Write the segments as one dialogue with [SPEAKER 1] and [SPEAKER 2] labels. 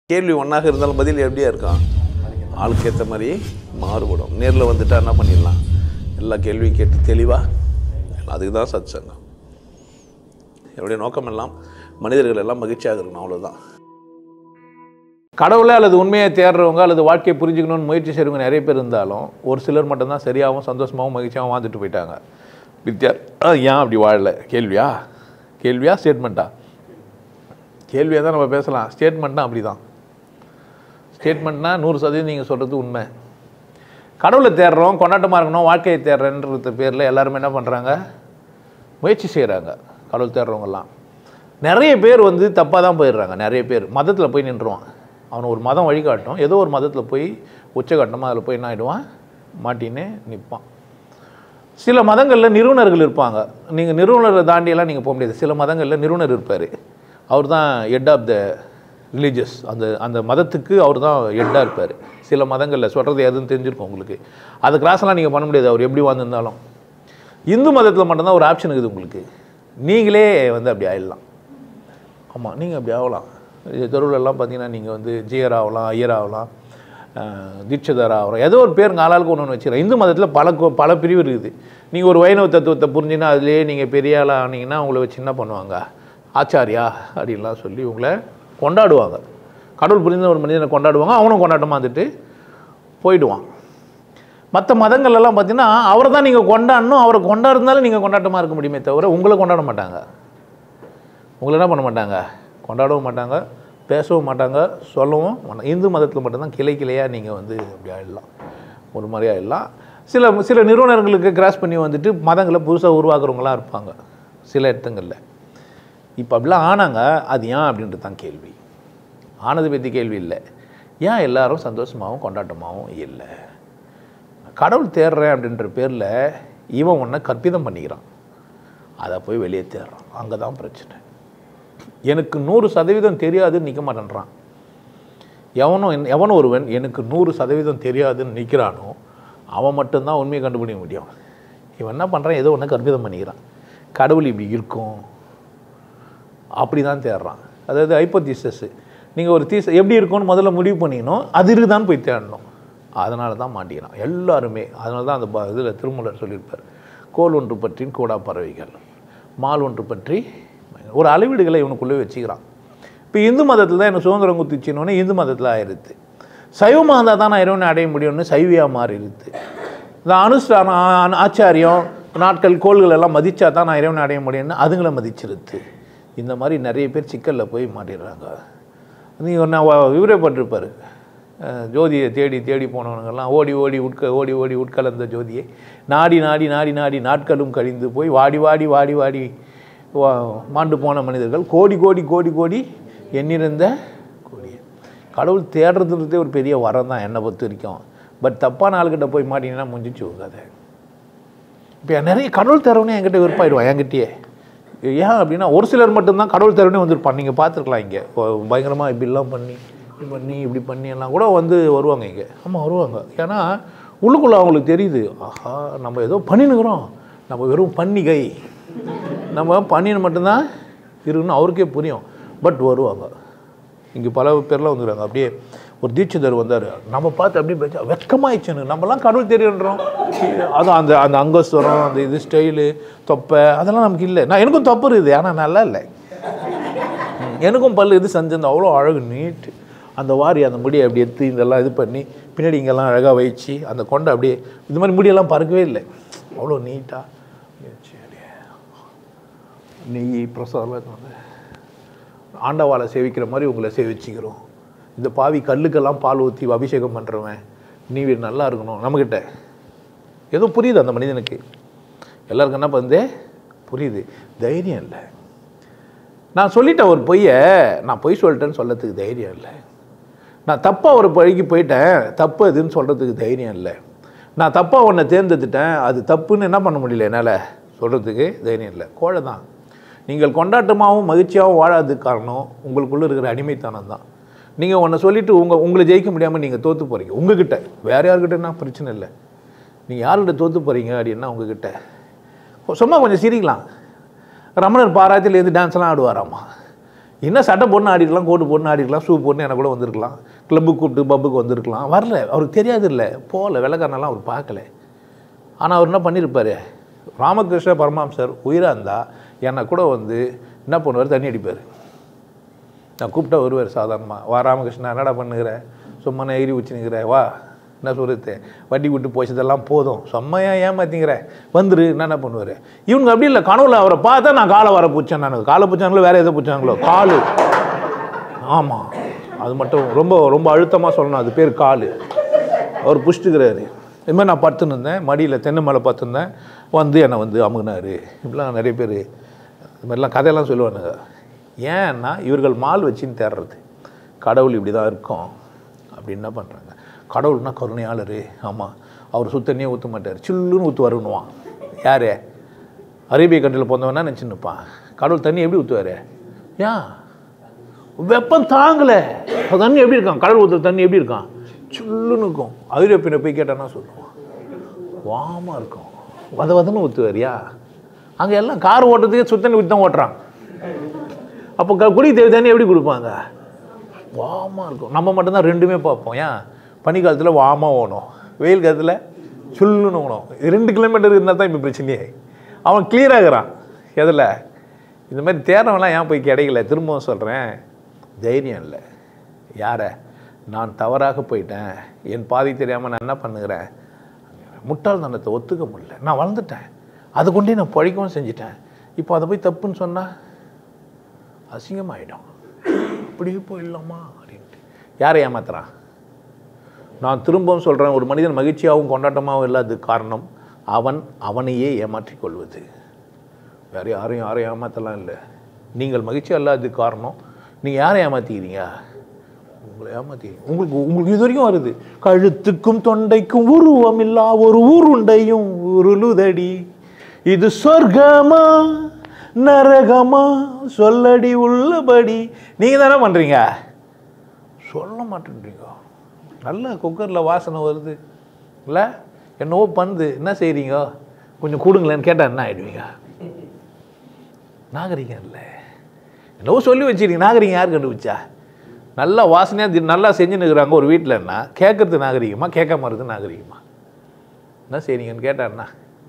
[SPEAKER 1] கேள்வி ஒன்றாக இருந்தாலும் பதில் எப்படியா இருக்கும்? ஆளுக்கு ஏற்ற மாதிரி மாறுபடும். நேரில் வந்துட்டா என்ன பண்ணிடலாம்? எல்லா கேள்வியும் கேட்டு தெளிவாக, அதுக்கு தான் சத்சங்கம். என்னுடைய நோக்கம் எல்லாம் மனிதர்கள் எல்லாம் மகிழ்ச்சியாக இருக்கணும், அவ்வளோதான்.
[SPEAKER 2] கடவுளை அல்லது உண்மையை தேடுறவங்க அல்லது வாழ்க்கையை புரிஞ்சுக்கணும்னு முயற்சி செய்கிறவங்க நிறைய பேர் இருந்தாலும் ஒரு சிலர் மட்டும்தான் சரியாகவும் சந்தோஷமாகவும் மகிழ்ச்சியாகவும் வாழ்ந்துட்டு போயிட்டாங்க. ஏன் அப்படி வாழலை? கேள்வியா ஸ்டேட்மெண்ட்டா? கேள்வியாக தான் நம்ம பேசலாம். ஸ்டேட்மெண்ட்னா அப்படி தான். ஸ்டேட்மெண்ட்னா 100% நீங்கள் சொல்கிறது உண்மை. கடவுளை தேடுறோம், கொண்டாட்டமாக இருக்கணும், வாழ்க்கையை தேடுறேன்றது பேரில் எல்லாருமே என்ன பண்ணுறாங்க? முயற்சி செய்கிறாங்க. கடவுள் தேடுறவங்கெல்லாம் நிறைய பேர் தப்பாக தான் போயிடுறாங்க. நிறைய பேர் மதத்தில் போய் நின்றுவான். அவனை ஒரு மதம் வழிகாட்டும், ஏதோ ஒரு மதத்தில் போய் உச்சகட்டமாக அதில் போய் என்ன ஆகிடுவான்? மாட்டின்னு நிற்பான். சில மதங்களில் நிறுவனர்கள் இருப்பாங்க. நீங்கள் நிறுவனரை தாண்டியெல்லாம் நீங்கள் போக முடியாது. சில மதங்களில் நிறுவனர் இருப்பார். அவர் தான் ஹெட் ஆஃப் த ரிலீஜியஸ். அந்த மதத்துக்கு அவர் தான் ஹெட்டாக இருப்பார். சில மதங்களில் சொல்கிறது எதுன்னு தெரிஞ்சிருக்கும் உங்களுக்கு. அது கிராஸ்லாம் நீங்கள் பண்ண முடியாது, அவர் எப்படி வாழ்ந்துருந்தாலும். இந்து மதத்தில் மட்டும்தான் ஒரு ஆப்ஷன் இருக்குது உங்களுக்கு. நீங்களே அப்படி ஆகிடலாம். ஆமாம், நீங்கள் அப்படி ஆகலாம். தெருவிலெல்லாம் பார்த்தீங்கன்னா நீங்கள் ஜியர் ஆகலாம், ஐயர் ஆகலாம், தீட்சதர் ஆகலாம், ஏதோ ஒரு பேர் ஆளாளுக்கு ஒன்று வச்சுக்கலாம். இந்து மதத்தில் பல பிரிவு இருக்குது. நீங்கள் ஒரு வைணவ தத்துவத்தை புரிஞ்சுன்னா அதுலேயே நீங்கள் பெரிய ஆளாக ஆனீங்கன்னா உங்களை வச்சு என்ன பண்ணுவாங்க? ஆச்சாரியா அப்படின்லாம் சொல்லி உங்களை கொண்டாடுவாங்க. கடவுள் புரிந்த ஒரு மனிதனை கொண்டாடுவாங்க, அவனும் கொண்டாட்டமாக போயிடுவான். மற்ற மதங்கள்லாம் பார்த்தீங்கன்னா அவரை தான் நீங்கள் கொண்டாடணும். அவரை கொண்டாடுறதுனால நீங்கள் கொண்டாட்டமாக இருக்க முடியுமே தவிர உங்களை கொண்டாட மாட்டாங்க. உங்களை என்ன பண்ண மாட்டாங்க? கொண்டாடவும் மாட்டாங்க, பேசவும் மாட்டாங்க, சொல்லவும் மாட்டாங்க. இந்து மதத்தில் மட்டும்தான் கிளையாக நீங்கள் அப்படி ஆகிடலாம், ஒரு மாதிரி ஆகிடலாம். சில நிறுவனங்களுக்கு கிராஸ் பண்ணி மதங்களை புதுசாக உருவாக்குறவங்களாம் இருப்பாங்க சில இடத்துங்களில். இப்போ அப்படிலாம் ஆனாங்க. அது ஏன் அப்படின்றது தான் கேள்வி. ஆனது பற்றி கேள்வி இல்லை. ஏன் எல்லாரும் சந்தோஷமாகவும் கொண்டாட்டமாகவும் இல்லை? கடவுள் தேடுறேன் அப்படின்ற பேரில் இவன் ஒன்றை கற்பிதம் பண்ணிக்கிறான். அதை போய் வெளியே தேடுறான். அங்கே தான் பிரச்சனை. எனக்கு 100% தெரியாதுன்னு நிற்க மாட்டேன்றான். எவனோ ஒருவன் எனக்கு 100% தெரியாதுன்னு நிற்கிறானோ அவன் மட்டும்தான் உண்மையை கண்டுபிடிக்க முடியும். இவன் என்ன பண்ணுறான்? ஏதோ ஒன்று கற்பிதம் பண்ணிக்கிறான். கடவுள் இப்படி இருக்கும் அப்படி தான் தேடுறான். அதாவது ஹைப்போதீசிஸ். நீங்கள் ஒரு எப்படி இருக்கும்னு முதல்ல முடிவு பண்ணிக்கணும், அது இருக்குதான்னு போய் தேடணும். அதனால தான் மாட்டிக்கிறான் எல்லாருமே. அதனால தான் அந்த இதில் திருமூலர் சொல்லியிருப்பார், கோல் ஒன்று பற்றி கூடா பறவைகள், மால் ஒன்று பற்றி ஒரு அளவீடுகளை இவனுக்குள்ளே வச்சுக்கிறான். இப்போ இந்து மதத்தில் தான் எனக்கு சுதந்திரம் குத்திச்சின்னொன்னே இந்து மதத்தில் ஆயிடுது. சைவமாக இருந்தால் தான் நான் இறைவனை அடைய முடியும்னு சைவியாக மாறிடுது. இந்த அனுஷ்டானம், ஆச்சாரியம், நாட்கள், கோள்கள் எல்லாம் மதித்தா தான் நான் இறைவனை அடைய முடியும்னு அதுங்களை மதிச்சிருது. இந்த மாதிரி நிறைய பேர் சிக்கலில் போய் மாட்டிடுறாங்க. நீங்கள் நான் விவரப்பட்டிருப்பார், ஜோதியை தேடி போனவனுங்கெல்லாம் ஓடி ஓடி உட்கலந்த ஜோதியை நாடி நாட்களும் கழிந்து போய் வாடி மாண்டு போன மனிதர்கள் கோடி எண்ணிருந்த கோடி. கடவுள் தேடுறதுன்றதே ஒரு பெரிய வரம் தான் என்னை பொறுத்த வரைக்கும். பட் தப்பான ஆளுக்கிட்ட போய் மாட்டிங்கன்னா முடிஞ்சிச்சு உட்காது. இப்போ நிறைய கடவுள் தேர்வனே என்கிட்ட விருப்பாயிடுவான். என்கிட்டயே ஏன் அப்படின்னா ஒரு சிலர் மட்டும்தான் கடவுள் தேர்வனே வந்திருப்பான். நீங்கள் பார்த்துருக்கலாம். இங்கே பயங்கரமாக இப்படிலாம் இப்படி பண்ணி எல்லாம் கூட வருவாங்க இங்கே. ஆமாம், வருவாங்க. ஏன்னா உள்ளுக்குள்ளே அவங்களுக்கு தெரியுது, ஆஹா நம்ம ஏதோ பண்ணினுக்கிறோம், நம்ம வெறும் பன்னிகை, நம்ம பண்ணின்னு மட்டும்தான் இருக்குன்னு அவருக்கே புரியும். பட் வருவாங்க. இங்கே பல பேர்லாம் வந்துடுறாங்க. அப்படியே ஒரு தீட்சிதர் வந்தார், நம்ம பார்த்து அப்படியே பேச்சா வெட்கமாயிடுச்சுன்னு. நம்மலாம் கடவுள் தெரியுன்றோம். அதுவும் அந்த அங்கஸ்வரம், அந்த இது ஸ்டைலு, தொப்பை, அதெல்லாம் நமக்கு இல்லை. எனக்கும் தொப்பை இருக்குது, ஆனால் நல்லா இல்லை. எனக்கும் பல்லு இது செஞ்சு அவ்வளோ அழகு, நீட்டு. அந்த வாரி அந்த முடியை அப்படி எடுத்து இதெல்லாம் இது பண்ணி பின்னாடி இங்கெல்லாம் அழகாக வச்சு அந்த கொண்டை அப்படியே இது மாதிரி முடியெல்லாம் பறக்கவே இல்லை. அவ்வளோ நீட்டாக நெய் பிரசாதம் ஆண்டவாளை சேவிக்கிற மாதிரி உங்களை சேவிச்சுக்கிறோம். இந்த பாவி கல்லுக்கெல்லாம் பால் ஊற்றி அபிஷேகம் பண்ணுறவன் நீ நல்லா இருக்கணும். நம்மக்கிட்ட ஏதோ புரியுது அந்த மனிதனுக்கு. எல்லாருக்கும் என்ன புரியுது, தைரியம் இல்லை. நான் சொல்லிட்டேன் ஒரு பொய்யை, நான் பொய் சொல்லிட்டேன்னு சொல்கிறதுக்கு தைரியம் இல்லை. நான் தப்பாக ஒரு பழிக்கு போயிட்டேன், தப்பு அதுன்னு சொல்கிறதுக்கு தைரியம் இல்லை. நான் தப்பாக ஒன்றை தேர்ந்தெடுத்துட்டேன், அது தப்புன்னு என்ன பண்ண முடியல என்னால் சொல்கிறதுக்கு தைரியம் இல்லை. கோழை தான். நீங்கள் கொண்டாட்டமாகவும் மகிழ்ச்சியாகவும் வாழாததுக்கு காரணம் உங்களுக்குள்ளே இருக்கிற அடிமைத்தனம் தான். நீங்கள் ஒன்றை சொல்லிவிட்டு உங்களை ஜெயிக்க முடியாமல் நீங்கள் தோற்று போகிறீங்க. உங்ககிட்ட வேறு யாருக்கிட்டனா பிரச்சனை இல்லை. நீங்கள் யார்கிட்ட தோற்று போகிறீங்க அப்படின்னா உங்ககிட்ட. சும்மா கொஞ்சம் சிரிக்கலாம். ரமணர் பாராயத்திலேருந்து டான்ஸ்லாம் ஆடுவாராம்மா. இன்னும் சட்டை போட்டு ஆடிக்கலாம், கோட்டு போட்டு ஆடிக்கலாம், ஷூ போட்டு எனக்கு கூட வந்திருக்கலாம், கிளப்புக்கு கூப்பிட்டு பப்புக்கு வந்திருக்கலாம். வரல, அவருக்கு தெரியாது, இல்லை போகல, வெள்ளைக்காரனெல்லாம் அவர் பார்க்கல. ஆனால் அவர் என்ன பண்ணியிருப்பார், ராமகிருஷ்ண பரமஹம்சர் உயிராக இருந்தால் என்னை கூட வந்து என்ன பண்ணுவார், தண்ணி அடிப்பார். நான் கூப்பிட்டா வருவார் சாதாரணமாக. வா ராமகிருஷ்ணா, என்னடா பண்ணுகிற, சும்மா நான் எகிரி வச்சுனுக்கிற, வா என்ன சொல்கிறது, வட்டி விட்டு போச்சதெல்லாம் போதும், செம்மையாக ஏமாத்திங்கிற, வந்துரு, என்ன பண்ணுவார். இவங்க அப்படி இல்லை, கனவுல அவரை பார்த்தா நான் காலை வர பூச்சேன், நான் காலை பூச்சாங்களோ வேறு எதை பூச்சாங்களோ, காலு. ஆமாம், அது மட்டும் ரொம்ப ரொம்ப அழுத்தமாக சொல்லணும், அது பேர் காலு. அவர் புஷ்டுக்கிறாரு. இதுமாதிரி நான் படுத்துன்னு இருந்தேன், மடியில் தென்னை மேலே பார்த்துருந்தேன், வந்து என்னை வந்து அமுகுனார். இப்படிலாம் நிறைய பேர் இது மாதிரிலாம் கதையெல்லாம் சொல்லுவானுங்க. ஏன்னா இவர்கள் மால் வச்சுன்னு தேடுறது, கடவுள் இப்படி தான் இருக்கும் அப்படின்னு என்ன பண்ணுறாங்க. கடவுள்னா கருணையாளர். ஆமாம், அவர் சுத்தண்ணியே ஊற்ற மாட்டார், சில்லுன்னு ஊற்றுவாருன்னுவான். யார், அரேபிய கண்ட்ரியில் பிறந்தவனா நினச்சின்னு இருப்பான். கடவுள் தண்ணி எப்படி ஊற்றுவார், ஏன் வெப்பம் தாங்கலை, தண்ணி எப்படி இருக்கான், கடவுள் ஊற்றுற தண்ணி எப்படி இருக்கான், சில்லுன்னு இருக்கும். ஐரோப்பியனை போய் கேட்டான்னா சொல்லுவான், வாமாக இருக்கும், வதன்னு ஊற்றுவாரியா. அங்கே எல்லாம் கார் ஓட்டுறதுக்கே சுத்தண்ணி ஊற்றி தான் ஓட்டுறான். அப்போ குடி தேவை தண்ணி எப்படி கொடுப்பாங்க, வாமாக இருக்கும். நம்ம மட்டும்தான் ரெண்டுமே பார்ப்போம். ஏன் பனி காலத்தில் வாமாக ஓணும், வெயில் காலத்தில் சுல்லுன்னு ஓணும். 2 கிலோமீட்டர் இருந்தால் தான் இப்போ பிரச்சனையே. அவன் கிளியராகிறான். எதில் இந்த மாதிரி தேர்றவெல்லாம் ஏன் போய் கிடைக்கல. திரும்பவும் சொல்கிறேன், தைரியம் இல்லை. யாரை, நான் தவறாக போயிட்டேன், என் பாதி தெரியாமல் நான் என்ன பண்ணுகிறேன், முட்டாள்தனத்தை ஒத்துக்க முடியல, நான் வளர்ந்துட்டேன், அதை கொண்டே நான் பழிக்கவும் செஞ்சிட்டேன். இப்போ அதை போய் தப்புன்னு சொன்னால் அசிங்கமாயிடும். அப்படியே போயிடலாமா அப்படின்ட்டு யாரை ஏமாத்துறான். நான் திரும்பவும் சொல்கிறேன், ஒரு மனிதன் மகிழ்ச்சியாகவும் கொண்டாட்டமாகவும் இல்லாததுக்கு காரணம் அவனையே ஏமாற்றிக் கொள்வது. வேறு யாரையும் ஏமாற்றலாம் இல்லை. நீங்கள் மகிழ்ச்சியாக இல்லாததுக்கு காரணம் நீங்கள் யாரை ஏமாற்றிக்கிறீங்க, உங்களை ஏமாற்றிக்கிறீங்க. உங்களுக்கு இது வரைக்கும் வருது, கழுத்துக்கும் தொண்டைக்கும் உருவம் இல்லா ஒரு ஊருண்டையும் உருளுதடி, இது சொர்க்கமா நரகமா சொல்லடி உள்ளபடி. நீங்கள் தானே பண்ணுறீங்க, சொல்ல மாட்டேன்றீங்க. நல்ல குக்கரில் வாசனை வருது இல்லை, என்னவோ பண்ணுது, என்ன செய்கிறீங்க, கொஞ்சம் கொடுங்களேன்னு கேட்டால் என்ன ஆகிடுவீங்க. நாகரிகம் இல்லை, என்னவோ சொல்லி வச்சுருக்கீங்க. நாகரிகம் யார் கண்டுபிடிச்சா? நல்லா வாசனையாக நல்லா செஞ்சுன்னு இருக்கிறாங்க ஒரு வீட்டில்னா கேட்குறது நாகரிகமா, கேட்காம இருக்குது நாகரிகமா? என்ன செய்றீங்கன்னு கேட்டாருண்ணா,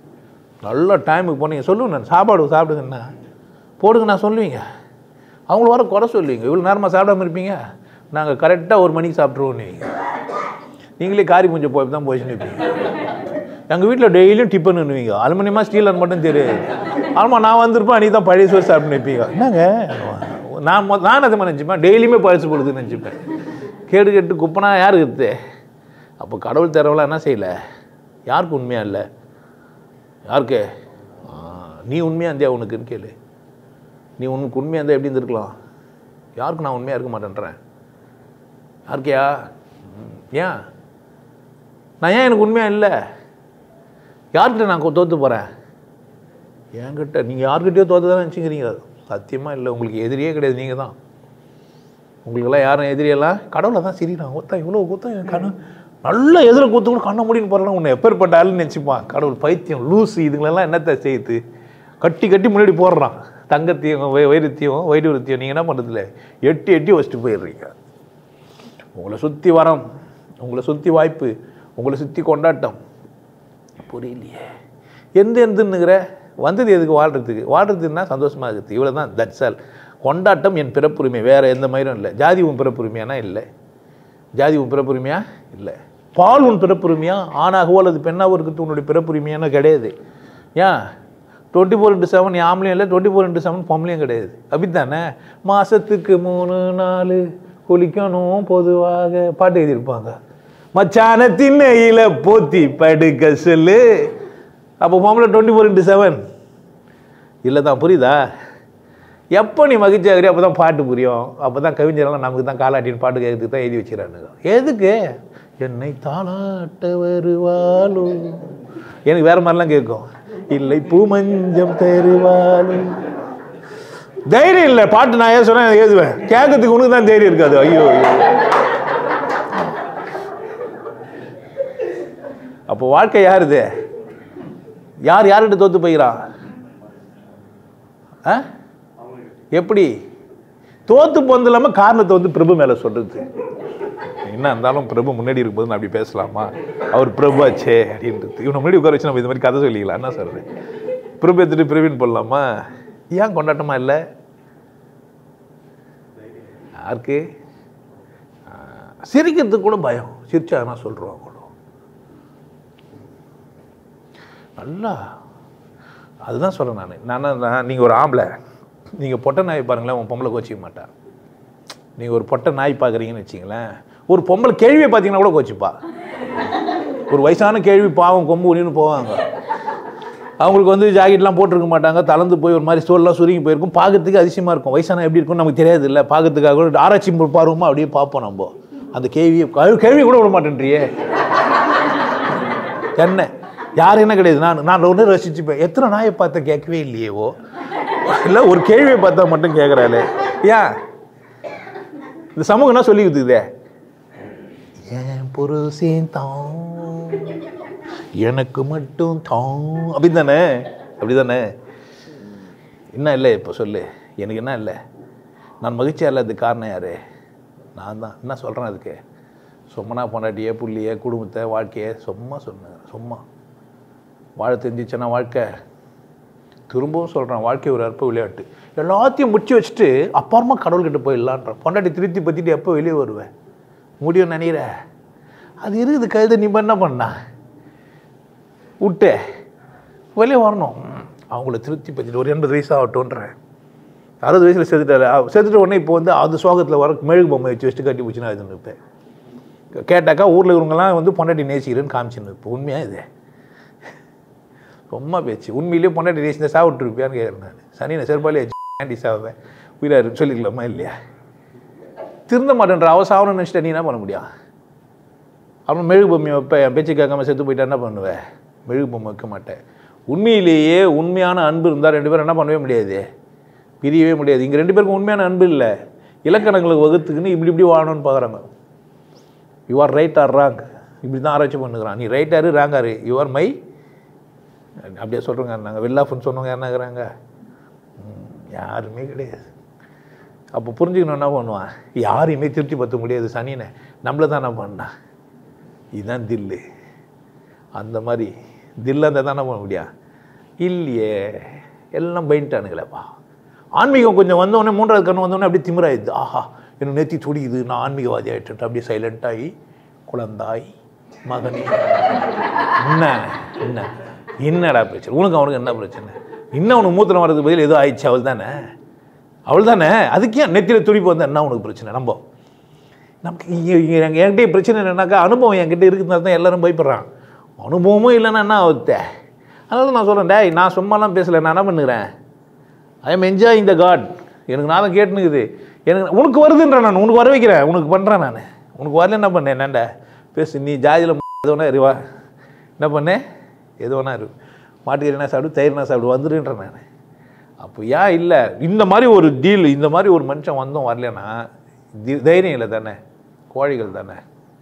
[SPEAKER 2] நல்ல டைமுக்கு போனீங்க சொல்லுங்க, நான் சாப்பாடு சாப்பிடுங்கண்ணா போடுங்க நான் சொல்லுவீங்க. அவங்கள வர குறை சொல்லுவீங்க, இவ்வளோ நேரமாக சாப்பிடாமல் இருப்பீங்க, நாங்கள் கரெக்டாக 1 மணிக்கு சாப்பிட்ருவோம். நீங்களே காரி கொஞ்சம் போய் தான் போயிச்சுன்னு இருப்பீங்க. எங்கள் வீட்டில் டெய்லியும் டிஃபனுன்னுவீங்க, அலுமினியமாக ஸ்டீலன்னு மட்டும் தெரியாது. ஆமாம், நான் வந்திருப்பேன், நீ தான் பழைய சோறு சாப்பிட்டு நிற்பீங்க. என்னங்க, நான் அதை நினச்சிப்பேன், டெய்லியுமே பழிச்சு கொடுத்துன்னு நினச்சிப்பேன். கேடு கெட்டு குப்பனா யாருக்கு இருக்குது? அப்போ கடவுள் தரவெல்லாம் என்ன செய்யலை, யாருக்கு உண்மையாக இல்லை, யாருக்கு நீ உண்மையாக இருந்தியா உனக்குன்னு கேளு. நீ உனக்கு உண்மையாக இருந்தால் எப்படி இருந்திருக்கலாம்? யாருக்கு நான் உண்மையாக இருக்க மாட்டேன்றேன், யாருக்கையா? ஏன் நான் ஏன் எனக்கு உண்மையாக இல்லை? யார்கிட்ட நான் தோற்று போகிறேன்? என்கிட்ட. நீங்கள் யார்கிட்டயோ தோற்று தான் நினச்சிக்கிறீங்க. சத்தியமாக இல்லை, உங்களுக்கு எதிரியே கிடையாது, நீங்கள் தான். உங்களுக்கெல்லாம் யாரும் எதிரியெல்லாம் கடவுளை தான் சிரிக்கிறான். ஒத்தா இவ்வளோ கொத்தா கண்ணு நல்லா எதில் கூத்து கூட கண்ண முடின்னு போகிறலாம், உன்னை எப்பேற்பட்டாலும் நினச்சிப்பான். கடவுள் பைத்தியம் லூஸு இதுங்களெல்லாம் என்னத்தை செய்யுது, கட்டி கட்டி முன்னாடி போடுறான். தங்கத்தையும் வைரத்தையும் நீங்கள் என்ன பண்ணுறதில்ல, எட்டி வச்சுட்டு போயிடுறீங்க. உங்களை சுற்றி வரம், உங்களை சுற்றி வாய்ப்பு, உங்களை சுற்றி கொண்டாட்டம், புரியலையே. எந்துன்னுங்கிற வந்தது எதுக்கு? வாழ்கிறதுன்னா சந்தோஷமாக இருக்குது, இவ்வளோ தான். That's all. கொண்டாட்டம் என் பிறப்புரிமை, வேறு எந்த மயிரும் இல்லை. ஜாதி உன் பிறப்புரிமையானா இல்லை, ஜாதி உன் பிறப்புரிமையா இல்லை. பால் உன் பிறப்புரிமையா, ஆணாகவோ அல்லது பெண்ணாகவோ இருக்கிறது உன்னுடைய பிறப்புரிமையான கிடையாது. ஏன் 24/7 ஆம்பளையும் இல்லை, 24/7 பொம்பளையும் கிடையாது. அப்படித்தானே? மாதத்துக்கு 3 நாள் குளிக்கணும் பொதுவாக பாட்டு எழுதியிருப்பாங்க. மச்சான திண்ணையில் போத்தி படுக்க சொல்லு. அப்போ பொம்பளை 24/7 இல்லை தான். புரியுதா? எப்போ நீ மகிழ்ச்சியாகிறீ அப்போ தான் பாட்டு புரியும். அப்போ தான் கவிஞரெல்லாம் நமக்கு தான் காலாட்டின்னு பாட்டு கேட்கறதுக்கு தான் எழுதி வச்சுக்கிறானுங்க. எதுக்கு? என்னை தாளாட்ட வருவாளோ, எனக்கு வேறு மாதிரிலாம் கேட்கும். இல்லை பூ மஞ்சம் தருவாளோ. தைரியம் இல்லை, பாட்டு நான் ஏன் சொன்னேன் எழுதுவேன், கேட்கறதுக்கு உனக்கு தான் தைரியம் இருக்காது. ஐயோ, அப்போ வாழ்க்கை யாருது? யார்கிட்ட தோற்று போய்கிறான்? எப்படி தோத்து போனது இல்லாமல் காரணத்தை வந்து பிரபு மேலே சொல்கிறது. என்ன இருந்தாலும் பிரபு முன்னாடி இருக்கும்போது நான் அப்படி பேசலாமா, அவர் பிரபு ஆச்சே அப்படின்றது. இவனை முன்னாடி உட்கார வச்சு நம்ம இது மாதிரி கதை சொல்லிக்கலாம். என்ன சொல்கிறேன், பிரபு எடுத்துட்டு பிரவீன் போடலாமா? ஏன் கொண்டாட்டமா இல்லை? யாருக்கு சிரிக்கிறதுக்கு கூட பயம், சிரிச்சா நான் சொல்கிறோம் கூட நல்லா. அதுதான் சொல்கிறேன் நான் நீங்கள் ஒரு ஆம்பளை, நீங்கள் பொட்டை நாய் பாருங்களேன், உன் பொம்பளை கோச்சிக்க மாட்டான். நீங்கள் ஒரு பொட்டை நாய் பார்க்குறீங்கன்னு வச்சிங்களேன், ஒரு பொம்பளை கேள்வியை பார்த்தீங்கன்னா கூட கோச்சிப்பா. ஒரு வயசான கேள்வி பாவம் கொம்பு ஒன்று போவாங்க, அவங்களுக்கு வந்து ஜாக்கெட்லாம் போட்டிருக்க மாட்டாங்க, தளர்ந்து போய் ஒரு மாதிரி ஸ்டோர்லாம் சுருங்கி போயிருக்கும், பார்க்கறதுக்கு அதிசயமாக இருக்கும். வயசான எப்படி இருக்கும்னு நமக்கு தெரியாது இல்லை, பார்க்கறதுக்காக கூட ஆராய்ச்சி பார்வோமா அப்படியே பார்ப்போம். நம்ம அந்த கேள்வி கூட விட மாட்டேன்றியே என்ன யார் என்ன கிடையாது. நான் ஒன்று ரசிச்சுப்பேன், எத்தனை நாயை பார்த்தா கேட்கவே இல்லையேவோ, இல்லை ஒரு கேள்வியை பார்த்தா மட்டும் கேட்குறாளே. ஏன் இந்த சமூகம் என்ன சொல்லி கொடுத்துதே, என் புருஷன் தான் எனக்கு மட்டும் தான், அப்படி தானே, அப்படி தானே. என்ன இல்லை இப்போ சொல்லு, எனக்கு என்ன இல்லை, நான் மகிழ்ச்சியாக இல்லை, அதுக்கு காரணம் யார்? நான் தான். என்ன சொல்கிறேன் அதுக்கு? சும்மனா பொண்டாட்டியே புள்ளியே குடும்பத்தை வாழ்க்கையை சும்மா சொன்னேன். சும்மா வாழ தெரிஞ்சிச்சேன்னா வாழ்க்கை. திரும்பவும் சொல்கிறேன், வாழ்க்கை ஒரு அற்ப விளையாட்டு. எல்லாத்தையும் முடிச்சு வச்சுட்டு அப்புறமா கடவுள்கிட்ட போயிடலான்ற. பொண்டாட்டி திருப்தி பற்றிட்டு எப்போ வெளியே வருவேன் முடியும் நினைக்கிற? அது இருக்குது கழுத. நீ என்ன பண்ணா விட்டு வெளியே வரணும். அவங்கள திருப்தி பற்றிட்டு ஒரு 80 வயசு ஆகட்டும்ன்றேன். 60 வயசில் செத்துட்ட உடனே இப்போ வந்து அது சோகத்தில் வர மெழுகு பொம்மை வச்சு வச்சுட்டு கட்டி பிடிச்சினா இதுன்னு இருப்பேன். கேட்டாக்கா ஊரில் இருக்கிறவங்களாம் வந்து பொண்டாட்டி நேசிக்கிறேன்னு காமிச்சுன்னு இருப்பேன். உண்மையாக இது ரொம்ப பேச்சு. உண்மையிலேயே பொண்டாட்டி நேசிந்த சாப்பிட்ருப்பியான்னு கேட்குறேன் நான். சனி நான் செருப்பாலே ஆண்டி சாவேன் உயிராக சொல்லிக்கலாமா இல்லையா? திருந்த மாட்டேன்ற அவ சாவணும்னு நினச்சிட்டா நீ என்ன பண்ண முடியும்? அப்புறம் மெழுகு பொம்மை வைப்பேன், என் பேச்சு கேட்காம செத்து போயிட்டா என்ன பண்ணுவேன்? மெழுகு பொம்மை வைக்க மாட்டேன். உண்மையிலேயே உண்மையான அன்பு இருந்தால் 2 பேரும் என்ன பண்ணவே முடியாது, பிரியவே முடியாது. இங்கே 2 பேருக்கும் உண்மையான அன்பு இல்லை, இலக்கணங்களுக்கு வகுத்துக்குன்னு இப்படி வாழணும்னு பார்க்குறாங்க. You are right or wrong, இப்படி தான் ஆராய்ச்சி பண்ணுகிறான். நீ ரைட்டாரு ராங்காரு, யூ ஆர் மை அப்படியே சொல்கிறோங்க. நாங்கள் வெள்ளாஃப்னு சொன்னவங்க என்னங்கிறாங்க? யாருமே கிடையாது. அப்போ புரிஞ்சுக்கணும் என்ன பண்ணுவான், யாரையுமே திருப்தி பற்ற முடியாது சனினை, நம்மளை தான் என்ன பண்ணா. இதுதான் தில்லு. அந்த மாதிரி தில்லு அந்த தானே பண்ண முடியும் இல்லையே, எல்லாம் பயின்ட்டானுங்களேப்பா. ஆன்மீகம் கொஞ்சம் வந்தோடனே 3வது கண்ணு வந்தோடனே அப்படியே திமிராயிடுது. ஆஹா எனக்கு நேத்தி துடிக்குது, நான் ஆன்மீகவாதி ஆகிட்டு அப்படியே சைலண்ட்டாகி குழந்தாய் மகனே என்ன என்னடா பிரச்சனை உனக்கு அவனுக்கு என்ன பிரச்சனை? இன்னும் அவனுக்கு மூத்திரம் வர்றதுக்கு பதில் ஏதோ ஆயிடுச்சு, அவள் தானே. அதுக்கே நெத்தியில் துடிப்பு வந்தால் என்ன உனக்கு பிரச்சனை? நமக்கு என்கிட்ட பிரச்சனை என்னன்னாக்கா அனுபவம் என்கிட்ட இருக்கிறதுனால தான் எல்லோரும் பயப்படுறான். அனுபவமும் இல்லைன்னா என்ன ஆகுத்த? அதனால நான் சொல்கிறேன், டேய் நான் சும்மாலாம் பேசலை, நான் என்ன பண்ணுறேன், I am enjoying the god. எனக்கு நான் தான் கேட்டுனுக்குது, எனக்கு உனக்கு வருதுன்றேன், நான் உனக்கு வர வைக்கிறேன், உனக்கு பண்ணுறேன். நான் உனக்கு வரல என்ன பண்ணேன், என்னண்டா பேசு, நீ ஜாதியில் எது வேணா இருவா, என்ன பண்ணேன், எது வேணா இரு, மாட்டுக்கறினா சாப்பிடு, தயிர்னா சாப்பிடு, வந்துடுன்றேன் நான். அப்போ ஏன் இல்லை இந்த மாதிரி ஒரு டீல், இந்த மாதிரி ஒரு மனுஷன் வந்தோம் வரலன்னா தைரியம் இல்லை தானே, கோழிகள் தானே.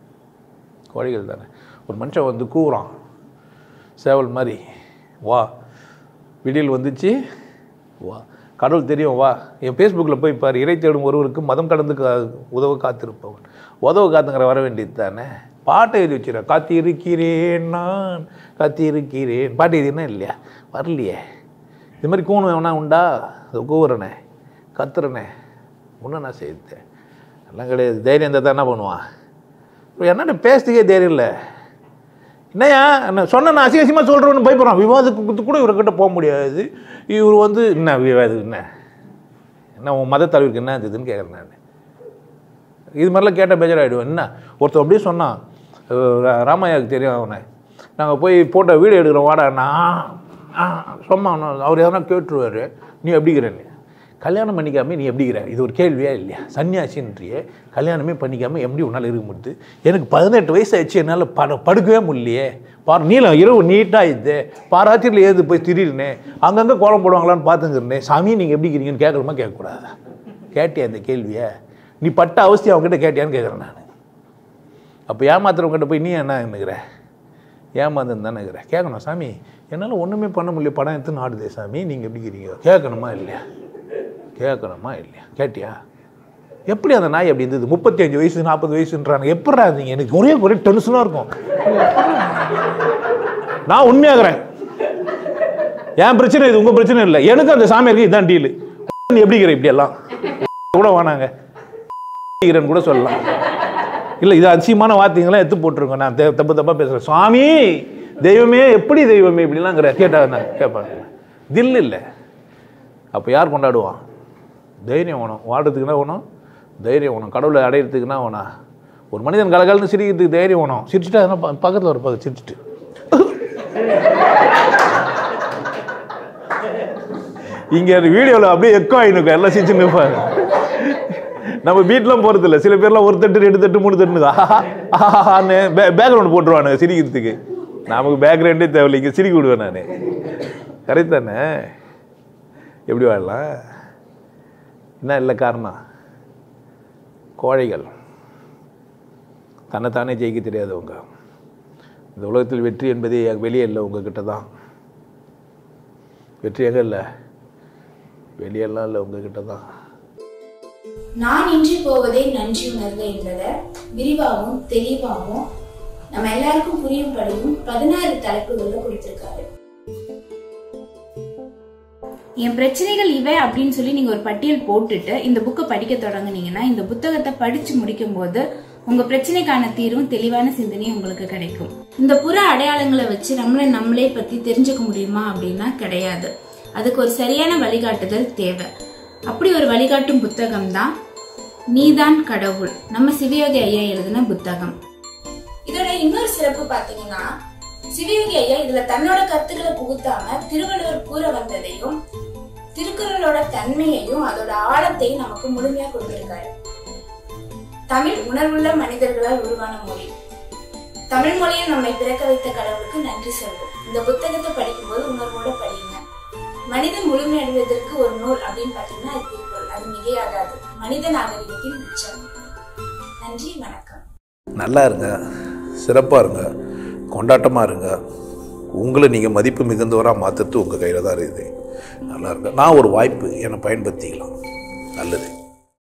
[SPEAKER 2] ஒரு மனுஷன் வந்து கூறான் சேவல் மாதிரி, வா விடியல் வந்துச்சு வா, கடவுள் தெரியும் வா. என் ஃபேஸ்புக்கில் போய் பாரு, இறை தேடும் ஒருவருக்கு மதம் கடந்து உதவ காத்திருப்பவன், உதவ காத்துங்கிற வர வேண்டியது தானே. பாட்டை எழுதி வச்சுக்கிறேன், காத்திருக்கிறேன் நான் காத்திருக்கிறேன், பாட்டு எழுதினா இல்லையா, வரலையே. இது மாதிரி கூணும் வேணா உண்டா, அதை கூவுறனே கத்துறனே ஒன்றும் நான் செய்தேன் எல்லாம் கிடையாது. தைரியம் இருந்தால் தான் என்ன பண்ணுவான்? என்னென்ன பேசுறதுக்கே தைரியம் இல்லை. என்னையா என்ன சொன்ன நான் அசிங்கமாக சொல்கிறேன்னு பயப்படுறான். விவாதத்துக்கு கூட இவர்கிட்ட போக முடியாது. இவர் வந்து என்ன விவாதம் என்ன உன் மத தலைவருக்கு என்ன இருந்ததுன்னு கேட்குறேன் நான். இது மாதிரிலாம் கேட்டால் பேஜராகிடுவேன். என்ன ஒருத்தர் அப்படியே சொன்னான், ராமையாவுக்கு தெரியும் அவனை, நாங்கள் போய் போட்ட வீடியோ எடுக்கிறோம் வாடாண்ணா சொன்னா, அவர் எதனா கேட்டுருவார், நீ எப்படிக்கிறேன்னு, கல்யாணம் பண்ணிக்காமல் நீ எப்படிங்கிற, இது ஒரு கேள்வியா இல்லையா? சன்னியாசின்றியே கல்யாணமே பண்ணிக்காமல் எப்படி உன்னால் இருக்க முடியுது? எனக்கு 18 வயசு ஆயிடுச்சு, என்னால் படுக்கவே முடியலையே. நீளம் இரவு நீட்டாக இது பாராத்திரில் ஏது போய் திடீர்னு அங்கங்கே கோலம் போடுவாங்களான்னு பார்த்துங்கிறேன். சாமி நீங்கள் எப்படிக்கிறீங்கன்னு கேட்கணுமா கேட்கக்கூடாதா? கேட்டியா இந்த கேள்வியை? நீ பட்ட அவசியம் அவங்ககிட்ட கேட்டியான்னு கேட்குறேன் நான். அப்போ ஏமாத்துறவங்ககிட்ட போய் நீ என்ன நினைக்கிற, ஏமாந்துன்னு தான் நினைக்கிறேன். கேட்கணும், சாமி என்னால் ஒன்றுமே பண்ண முடியல, படம் எடுத்துன்னு ஆடுதே சாமி, நீங்கள் எப்படிக்கிறீங்க கேட்கணுமா இல்லையா? கேட்டியா? எப்படி அந்த நாய் அப்படி இருந்தது? 35 வயசு 40 வயசுன்றாங்க. எப்படா இருந்தீங்க? எனக்கு ஒரே டென்ஷனாக இருக்கும். நான் உண்மையாகிறேன், என் பிரச்சனை இது, உங்கள் பிரச்சனை இல்லை. எனக்கு அந்த சாமியாருக்கு இதுதான் டீலு. நீ எப்படிங்கிற இப்படியெல்லாம் கூட வேணாங்க கூட சொல்லலாம். இல்லை, இது அதிசயமான வார்த்தைங்களாம் எடுத்து போட்டுருங்க. நான் தப்பாக பேசுகிறேன். சுவாமி தெய்வமே, எப்படி தெய்வமே இப்படிலாம் கேட்டா நான் கேட்பாங்க. தில் இல்லை. அப்போ யார் கொண்டாடுவான்? தைரியம் வேணும். வாழ்கிறதுக்குன்னா வேணும், தைரியம் வேணும். கடவுளை அடையிறதுக்குன்னா வேணும். ஒரு மனிதன் கலகலன்னு சிரிக்கிறதுக்கு தைரியம் வேணும். சிரிச்சுட்டு அதெல்லாம் பக்கத்தில் ஒரு பக்கம் சிரிச்சுட்டு இங்கே வீடியோவில் அப்படியே எக்கோ ஆகினுக்கும், எல்லாம் சிரிச்சு நிற்பாங்க. நம்ம வீட்டிலாம் போகிறது இல்லை. சில பேர்லாம் 1 தட்டு 2 தட்டு 3 தட்டுன்னு ஆஹான்னு பேக்ரவுண்டு போட்டுருவானுங்க சிரிக்கிறதுக்கு. நமக்கு பேக்ரவுண்டே தேவையில்லை, இங்கே சிரிக்க விடுவேன் நான். கரெக்ட் தானே? எப்படி வாழலாம்? என்ன இல்லை காரணம்? கோழைகள், தன்னைத்தானே ஜெயிக்க தெரியாதவங்க. இந்த உலகத்தில் வெற்றி என்பதே வெளியே இல்லை, உங்ககிட்ட தான். வெற்றி எங்கே இல்லை? வெளியெல்லாம் இல்லை, உங்ககிட்ட தான்.
[SPEAKER 3] நான் இன்றி போவதே நன்றி உணர்வு என்பதை விரிவாகவும் தெளிவாகவும் நம்ம எல்லாருக்கும் புரியும்படியும் 16 தலைப்புகளில் கொடுத்திருக்காரு. என் பிரச்சனைகள் இவை அப்படின்னு சொல்லி நீங்க ஒரு பட்டியல் போட்டுட்டு இந்த புக்கை படிக்க தொடங்குனீங்கன்னா, இந்த புத்தகத்தை படிச்சு முடிக்கும் போது உங்க பிரச்சனைக்கான தீர்வும் தெளிவான சிந்தனையும் உங்களுக்கு கிடைக்கும். இந்த புற அடையாளங்களை வச்சு நம்மளே பத்தி தெரிஞ்சுக்க முடியுமா அப்படின்னா கிடையாது. அதுக்கு ஒரு சரியான வழிகாட்டுதல் தேவை. அப்படி ஒரு வழிகாட்டும் புத்தகம் தான் நீதான் கடவுள், நம்ம சிவயோகி ஐயா எழுதின புத்தகம். இதோட இன்னொரு சிறப்பு பாத்தீங்கன்னா, சிவயோகி ஐயா இதுல தன்னோட கருத்துக்களை புகுத்தாம திருவள்ளுவர் கூற வந்ததையும் திருக்குறளோட தன்மையையும் அதோட ஆழத்தையும் நமக்கு முழுமையா கொடுத்திருக்காரு. தமிழ் உணர்வுள்ள மனிதர்களால் உருவான மொழி. தமிழ் மொழியில் நம்மை பிறக்க வைத்த கடவுளுக்கு நன்றி சொல்வோம். இந்த புத்தகத்தை படிக்கும்போது உணர்வோட படிங்க. மனிதன் முழுமையடைவதற்கு ஒரு நூல் அப்படின்னு பாத்தீங்கன்னா அது திருக்குறள். அது மிகையாகாது. மனித நாகரிகத்தின் உச்சம். நன்றி, வணக்கம்.
[SPEAKER 1] நல்லா இருங்க, சிறப்பாக இருங்க, கொண்டாட்டமாக இருங்க. உங்களை நீங்கள் மதிப்பு மிகுந்தவராக மாற்றுறது உங்கள் கையில் தான் இருக்குது. நல்லா இருங்க. நான் ஒரு வாய்ப்பு, என்னை பயன்படுத்திக்கலாம். நல்லது.